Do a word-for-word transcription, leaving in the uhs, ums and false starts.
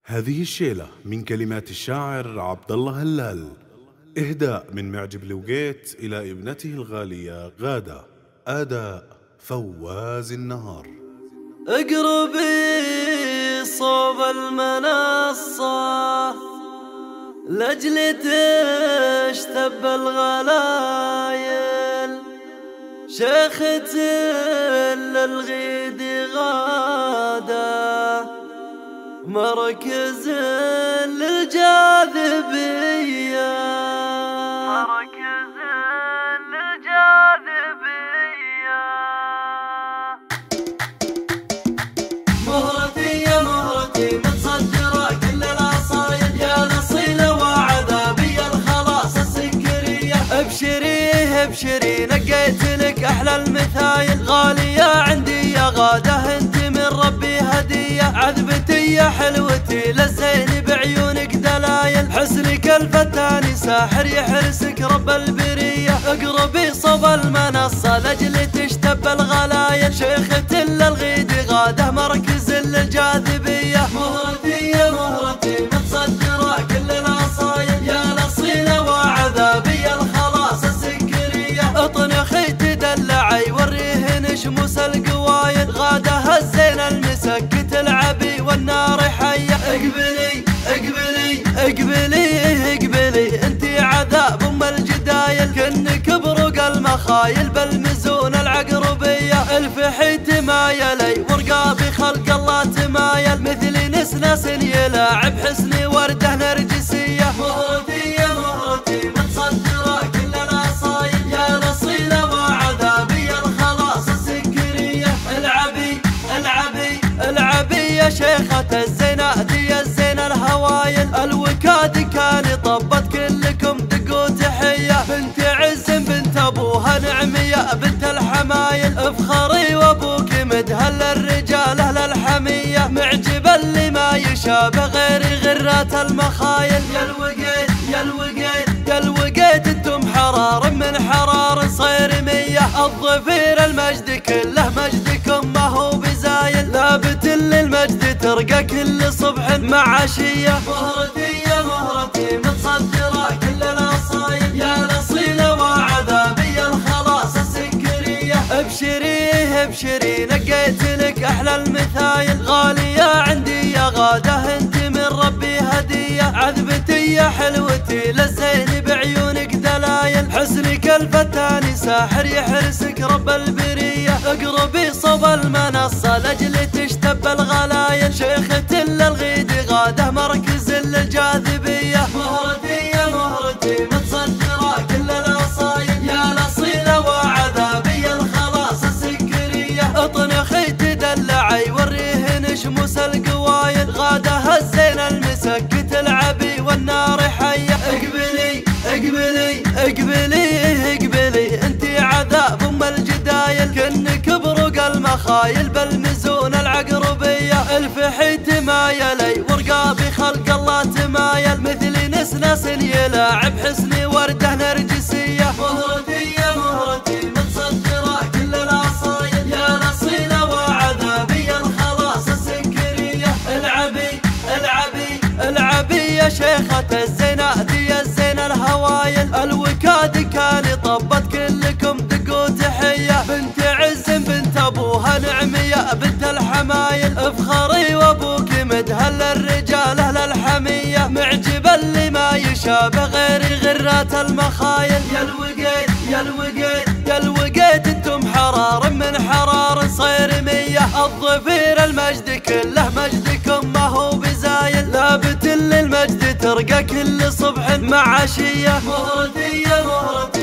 هذه الشيلة من كلمات الشاعر عبد الله هلال، إهداء من معجب لوقيت إلى ابنته الغالية غادة، أداء فواز النهار. اقربي صوب المنصة لأجل تشتب الغلايل، شيخة للغيد غادة مركز للجاذبية، مركز للجاذبية. مهرتي يا مهرتي متصدرة كل العصايد، يا نصيلة وعذابي الخلاص السكرية. ابشري ابشري نقيت لك احلى المثايل، غالية عندي يا غادة انت من ربي هدية. عذبتي يا حلوتي للزين بعيونك دلايل، حسنك الفتاني ساحر يحرسك رب البرية. اقربي صوب المنصة لاجل تشتب الغلايل، شيخة للغيد غادة مركز للجاذبية. مهرتي يا مهرتي متصدرة كل العصايد، يا نصيلة وعذابي الخلاص السكرية. اطنخي تدلعي وريه نشموس القوايد، غادة الزين المسك تلعبي والنار حية. اقبلي اقبلي اقبلي اقبلي انتي عذاب ام الجدايل، كنك بروق المخايل بالمزون العقربية. الفحي تمايلي ورقابي خلق الله تمايل، مثل نسناس يلاعب حسني ورده نرجسية. مهرتي يا مهرتي متصدرة كل العصايد، يا نصيلة وعذابي الخلاص السكرية. العبي العبي العبي يا شيخة الزينادية الزين الهوايل، الوكاد كان طبت كلكم دقوا تحية. بنت عز بنت ابوها نعمية بنت الحمايل، افخري وابوك مدهل الرجال اهل الحمية. معجبا لما يشابه غير غرات المخايل، يا الوقيت يا الوقيت يا الوقيت انتم حرار من حرار صيرمية. الظفير المجد كله مجدكم ما هو بزايل، ثابت للمجد ترقى كل صبح مع عشية. مهرتي يا مهرتي متصدرة كل العصايد، يا نصيلة وعذابي الخلاص السكرية. ابشري ابشري نقيت لك احلى المثايل، غالية عندي يا غادة انت من ربي هدية. عذبتي يا حلوتي للزين بعيونك دلايل، حسنك الفتاني ساحر يحرسك رب البرية. اقربي صوب المنصة لاجل تشتب الغلايل، شيخة للغيد غادة مركز للجاذبية. مهرتي يا مهرتي متصدرة كل العصايد، يا نصيلة وعذابي الخلاص السكرية. اطنخي تدلعي وريه نشموس القوايد، غادة الزين المسك تلعبي والنار حية. اقبلي اقبلي اقبلي اقبلي انتي عذاب ام الجدايل، كنك بروق المخايل بالمزون العقربية. الفحي تمايلي ورقابي خلق الله تمايل، مثل نسناس يلاعب حسني ورده نرجسية. مهرتي يا مهرتي متصدرة كل العصايد، يا نصيلة وعذابي الخلاص السكرية. العبي العبي العبي يا شيخة الزينادية الزين الهوايل، الوكاد كان طبت كلكم دقوا تحية. بنت عز بنت ابوها نعمية بنت الحمايل، افخري وابوك مدهل الرجال اهل الحمية. معجبا لما يشابه غير غرات المخايل، يا الوقيت يا الوقيت يا الوقيت انتم حرار من حرار صيرمية. الظفير المجد كله مجدكم ما هو بزايل، ثابت للمجد ترقى كل صبح مع عشية. مهرتي يا مهرتي